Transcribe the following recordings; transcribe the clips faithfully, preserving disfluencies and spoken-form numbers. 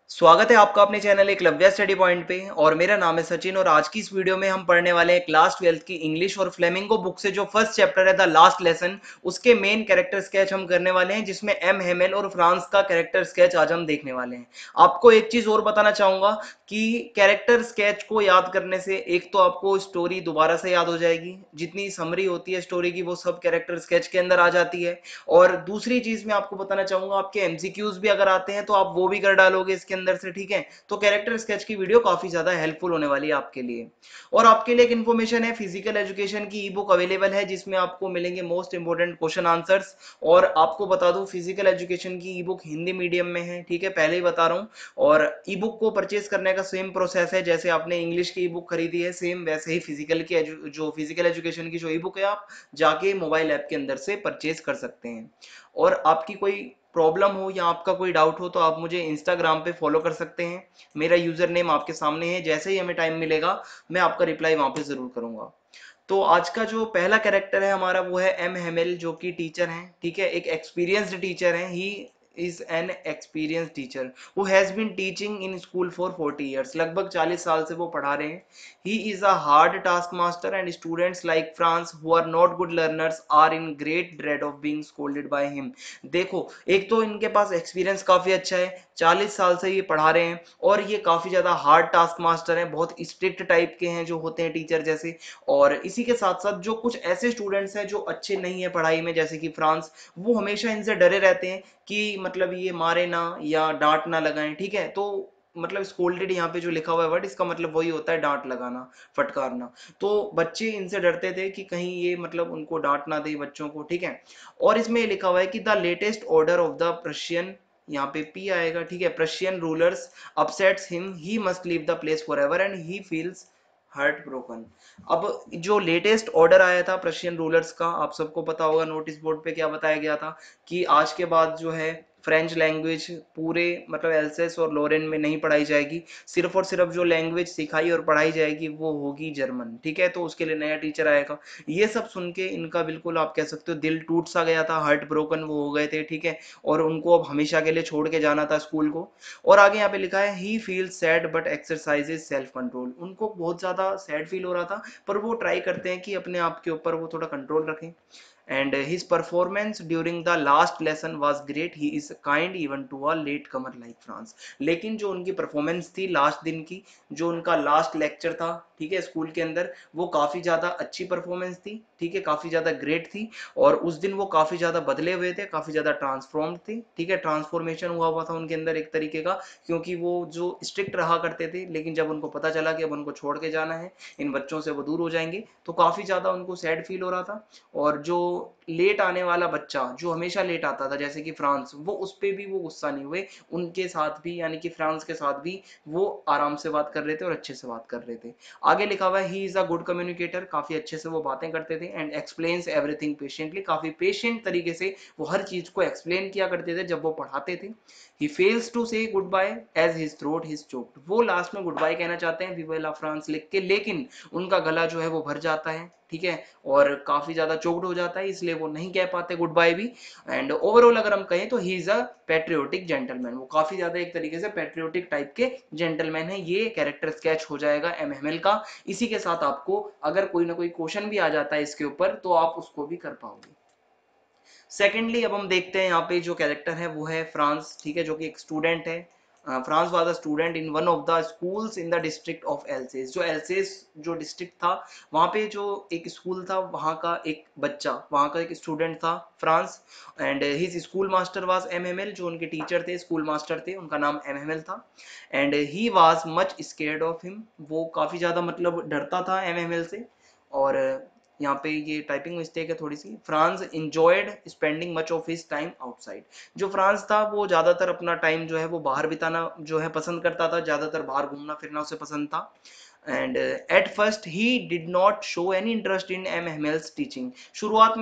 स्वागत है आपका अपने चैनल एकलव्य स्टडी पॉइंट पे। और मेरा नाम है सचिन और आज की इस वीडियो में हम पढ़ने वाले हैं क्लास ट्वेल्थ की इंग्लिश और फ्लेमिंगो बुक से जो फर्स्ट चैप्टर है द लास्ट लेसन, उसके मेन कैरेक्टर स्केच हम करने वाले हैं, जिसमें एम हेमेल और फ्रांस का कैरेक्टर स्केच आज हम देखने वाले हैं। आपको एक चीज और बताना चाहूंगा कि कैरेक्टर स्केच को याद करने से एक तो आपको स्टोरी दोबारा से याद हो जाएगी, जितनी समरी होती है स्टोरी की वो सब कैरेक्टर स्केच के अंदर आ जाती है। और दूसरी चीज मैं आपको बताना चाहूंगा, आपके एमसीक्यूज भी अगर आते हैं तो आप वो भी कर डालोगे इसके अंदर से, ठीक है। तो कैरेक्टर स्केच की वीडियो काफी ज्यादा हेल्पफुल होने वाली है आपके लिए। और आपके लिए एक इन्फॉर्मेशन है, फिजिकल एजुकेशन की ई बुक अवेलेबल है जिसमें आपको मिलेंगे मोस्ट इंपोर्टेंट क्वेश्चन आंसर्स। और आपको बता दूं, फिजिकल एजुकेशन की ई बुक हिंदी मीडियम में है, ठीक है, पहले ही बता रहा हूँ। और ई बुक को परचेज करने का सेम प्रोसेस है, जैसे आपने इंग्लिश की ई बुक खरीदी है सेम वैसे ही फिजिकल की जो फिजिकल एजुकेशन की जो ई बुक है आप जाके मोबाइल ऐप के अंदर से परचेज कर सकते हैं। और आपकी कोई प्रॉब्लम हो या आपका कोई डाउट हो तो आप मुझे इंस्टाग्राम पे फॉलो कर सकते हैं। मेरा यूजर नेम आपके सामने है, जैसे ही हमें टाइम मिलेगा मैं आपका रिप्लाई वहां पे जरूर करूंगा। तो आज का जो पहला कैरेक्टर है हमारा वो है एम हेमेल, जो कि टीचर हैं, ठीक है, एक एक्सपीरियंस्ड टीचर हैं। He is an experience teacher who has been teaching in school for forty years. लगभग चालीस साल से वो पढ़ा रहे हैं। He is a hard task master and students like Franz who are not good learners are in great dread of being scolded by him. देखो, एक तो इनके पास एक्सपीरियंस काफी अच्छा है, चालीस साल से ये पढ़ा रहे हैं, और ये काफी ज्यादा हार्ड टास्क मास्टर हैं, बहुत स्ट्रिक्ट टाइप के हैं जो होते हैं टीचर जैसे। और इसी के साथ साथ जो कुछ ऐसे स्टूडेंट्स हैं जो अच्छे नहीं है पढ़ाई में, जैसे कि फ्रांस, वो हमेशा इनसे डरे रहते हैं कि मतलब ये मारे ना या डांट ना लगाएं, ठीक है। तो मतलब स्कोल्डेड यहाँ पे जो लिखा हुआ है वर्ड, इसका मतलब वही होता है डांट लगाना, फटकारना। तो बच्चे इनसे डरते थे कि कहीं ये मतलब उनको डांट ना दे बच्चों को, ठीक है। और इसमें लिखा हुआ है कि the latest order of the Prussian, यहाँ पे पी आएगा, ठीक है, Prussian rulers upsets him, he must leave the place for ever and he feels heart broken. अब जो लेटेस्ट ऑर्डर आया था प्रशियन रूलर्स का, आप सबको पता होगा नोटिस बोर्ड पे क्या बताया गया था कि आज के बाद जो है फ्रेंच लैंग्वेज पूरे मतलब एल्सेस और लोरेन में नहीं पढ़ाई जाएगी, सिर्फ और सिर्फ जो लैंग्वेज सिखाई और पढ़ाई जाएगी वो होगी जर्मन, ठीक है। तो उसके लिए नया टीचर आएगा। ये सब सुन के इनका बिल्कुल आप कह सकते हो दिल टूट सा गया था, हार्ट ब्रोकन वो हो गए थे, ठीक है। और उनको अब हमेशा के लिए छोड़ के जाना था स्कूल को। और आगे यहाँ पे लिखा है he feel sad but exercises self control. उनको बहुत ज्यादा सैड फील हो रहा था, पर वो ट्राई करते हैं कि अपने आप के ऊपर वो थोड़ा कंट्रोल रखें। And uh, his performance during the last lesson was great. He is kind even to a late comer like France. लेकिन जो उनकी परफॉर्मेंस थी लास्ट दिन की, जो उनका लास्ट लेक्चर था, ठीक है, स्कूल के अंदर, वो काफी ज्यादा अच्छी परफॉर्मेंस थी, ठीक है, काफी ज्यादा ग्रेट थी। और उस दिन वो काफी ज्यादा बदले हुए थे, काफी ज्यादा ट्रांसफॉर्म्ड थे, ठीक है, ट्रांसफॉर्मेशन हुआ हुआ था उनके अंदर एक तरीके का। क्योंकि वो जो स्ट्रिक्ट रहा करते थे, लेकिन जब उनको पता चला कि अब उनको छोड़ के जाना है, इन बच्चों से वो दूर हो जाएंगे, तो काफी ज्यादा उनको सैड फील हो रहा था। और जो लेट आने वाला बच्चा जो हमेशा लेट आता था जैसे कि फ्रांस, वो उस पे भी वो गुस्सा नहीं हुए, उनके साथ भी यानी कि फ्रांस के साथ भी वो आराम से बात कर रहे थे और अच्छे से बात कर रहे थे। आगे लिखा हुआ है he is a good communicator, काफी अच्छे से वो बातें करते थे, एंड एक्सप्लेन्स एवरीथिंग पेशेंटली, काफी पेशेंट तरीके से वो हर चीज को एक्सप्लेन किया करते थे जब वो पढ़ाते थे। He fails to say goodbye as his throat his choked. वो लास्ट में गुड बाय कहना चाहते हैं विवा ला फ्रांस लिख के, लेकिन उनका गला जो है वो भर जाता है, ठीक है, और काफी ज्यादा चोक्ड हो जाता है, इसलिए वो नहीं कह पाते गुड बाय भी। एंड ओवरऑल अगर हम कहें तो he is a patriotic gentleman, वो काफी ज्यादा एक तरीके से पैट्रियोटिक टाइप के जेंटलमैन है। ये कैरेक्टर स्केच हो जाएगा एम एम एल का। इसी के साथ आपको अगर कोई ना कोई क्वेश्चन भी आ जाता है इसके ऊपर तो आप उसको भी कर पाओगे। सेकेंडली अब हम देखते हैं यहाँ पे जो कैरेक्टर है वो है फ्रांस, ठीक है, जो कि एक स्टूडेंट है। Franz was a student in one of the schools in the district of Alsace. जो एल्सेस जो डिस्ट्रिक्ट था, वहाँ पे जो एक स्कूल था, वहाँ का एक बच्चा, वहाँ का एक स्टूडेंट था Franz. And his school master was M M L, जो उनके टीचर थे, स्कूल मास्टर थे, उनका नाम एम एम एल था। And he was much scared of him, वो काफ़ी ज़्यादा मतलब डरता था एम एम एल से। और यहाँ पे ये टाइपिंग मिस्टेक है थोड़ी सी। Franz enjoyed spending much of his time outside. जो फ्रांस था वो ज्यादातर अपना टाइम जो है वो बाहर बिताना जो है पसंद करता था, ज्यादातर बाहर घूमना फिरना उसे पसंद था। And at first he did not show any interest in M Hamel's teaching. शुरुआत में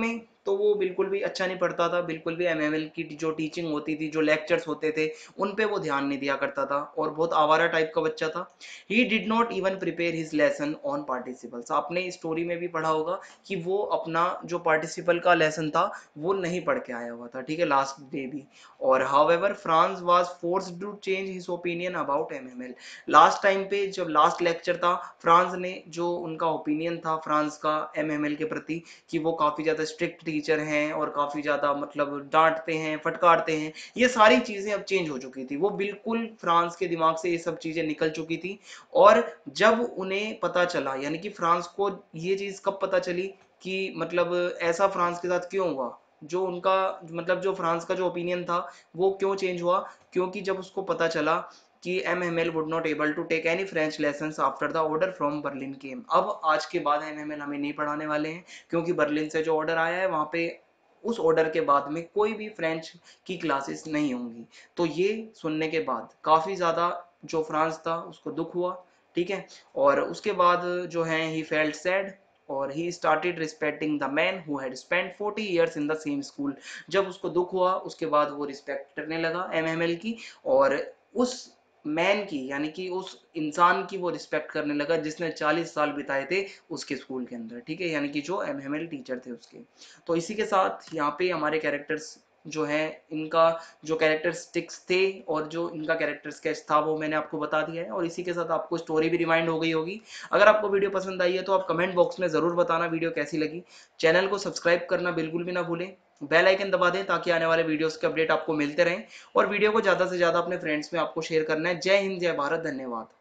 तो वो बिल्कुल भी अच्छा नहीं पढ़ता था, बिल्कुल भी एमएमएल की जो टीचिंग होती थी, जो लेक्चर्स होते थे, उन पे वो ध्यान नहीं दिया करता था और बहुत आवारा टाइप का बच्चा था। He did not even prepare his lesson on participles. आपने स्टोरी में भी पढ़ा होगा कि वो अपना जो पार्टिसिपल का लेसन था वो नहीं पढ़ के आया हुआ था, ठीक है, लास्ट डे भी। और however Franz was forced to change his opinion about M M L. Last time पे जब लास्ट लेक्चर था, फ्रांस ने जो उनका ओपिनियन था फ्रांस का एमएमएल के प्रति कि वो काफ़ी ज़्यादा स्ट्रिक्ट टीचर हैं और काफ़ी ज़्यादा मतलब डांटते हैं, फटकारते हैं, ये सारी चीज़ें अब चेंज हो चुकी थी। वो बिल्कुल फ्रांस के दिमाग से ये सब चीज़ें निकल चुकी थी। और जब उन्हें पता चला, यानी कि फ्रांस को ये चीज़ कब पता चली कि मतलब ऐसा फ्रांस के साथ क्यों हुआ, जो उनका मतलब जो फ्रांस का जो ओपिनियन था वो क्यों चेंज हुआ, क्योंकि जब उसको पता चला कि M M L would not able to take any French lessons after the order from Berlin came. अब आज के बाद एमएमएल हमें नहीं पढ़ाने वाले हैं, क्योंकि बर्लिन से जो ऑर्डर आया है वहाँ पे उस ऑर्डर के बाद में कोई भी फ्रेंच की क्लासेस नहीं होंगी। तो ये सुनने के बाद काफ़ी ज़्यादा जो फ्रांस था उसको दुख हुआ, ठीक है। और उसके बाद जो है ही फेल्ट सैड और he started respecting the man who had spent forty years in the same school. जब उसको दुख हुआ उसके बाद वो रिस्पेक्ट करने लगा एमएमएल की, और उस मैन की यानी कि उस इंसान की वो रिस्पेक्ट करने लगा जिसने चालीस साल बिताए थे उसके स्कूल के अंदर, ठीक है, यानी कि जो एमएमएल टीचर थे उसके। तो इसी के साथ यहाँ पे हमारे कैरेक्टर्स जो है, इनका जो कैरेक्टरिस्टिक्स थे और जो इनका कैरेक्टर स्केच था वो मैंने आपको बता दिया है, और इसी के साथ आपको स्टोरी भी रिमाइंड हो गई होगी। अगर आपको वीडियो पसंद आई है तो आप कमेंट बॉक्स में ज़रूर बताना वीडियो कैसी लगी। चैनल को सब्सक्राइब करना बिल्कुल भी ना भूलें, बेल आइकन दबा दें ताकि आने वाले वीडियोस के अपडेट आपको मिलते रहें। और वीडियो को ज़्यादा से ज़्यादा अपने फ्रेंड्स में आपको शेयर करना है। जय हिंद, जय भारत, धन्यवाद।